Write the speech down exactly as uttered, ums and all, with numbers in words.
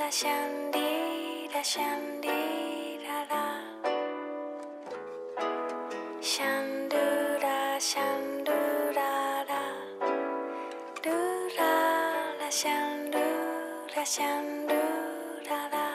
ラシャンディラシャンディララシャンドゥラシャンドゥララドゥララシャンドゥラシャンドゥララ